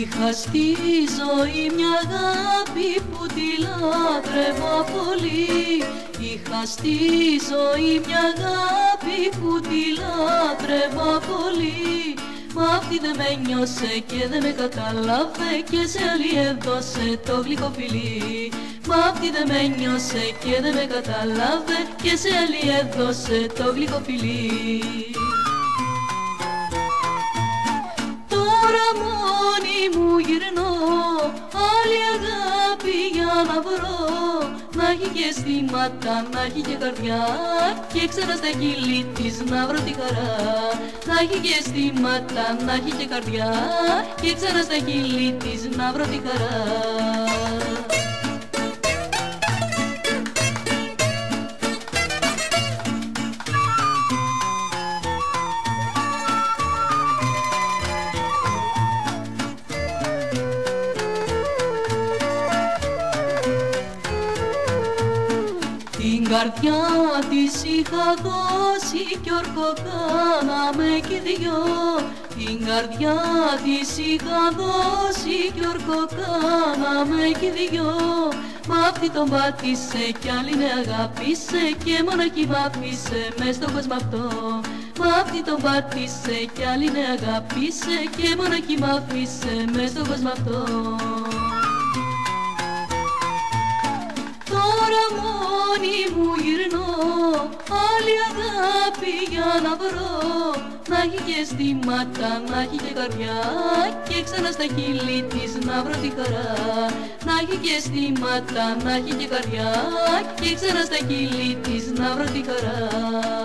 Είχα στη ζωή μια αγάπη που τη λάτρευα πολύ. Είχα στη ζωή μια αγάπη που τη λάτρευα πολύ. Μα αυτή δεν με νιώσε και δεν με κατάλαβε και σε άλλη έδωσε το γλυκό φιλί. Μα αυτή δεν με νιώσε και δεν με κατάλαβε και σε άλλη έδωσε το γλυκό φιλί. Τώρα μόνη μου γυρνώ άλλη αγάπη για να βρω, να έχει και αισθήματα, να έχει και καρδιά και ξανά στα χείλη της να βρω τη χαρά. Να έχει και αισθήματα, να έχει και καρδιά και ξανά στα χείλη της να βρω τη χαρά. Την καρδιά της είχα δώσει κι όρκο κάναμε κι δυο. Την καρδιά της είχα δώσει κι όρκο κάναμε κι δυο. Μα αυτή τον πάτησε κι άλλη με αγάπησε και μοναχή μ' άφησε μες στον κόσμο αυτό. Μα αυτή τον πάτησε κι άλλη με αγάπησε και μοναχή μ' άφησε μες στον κόσμο αυτό. Τώρα μόνη μου γυρνώ άλλη αγάπη για να βρω, να έχει και αισθήματα, να έχει και καρδιά και ξανά στα χείλη της να βρω τη χαρά. Να έχει και αισθήματα, να έχει και καρδιά και ξανά στα χείλη της να βρω τη χαρά.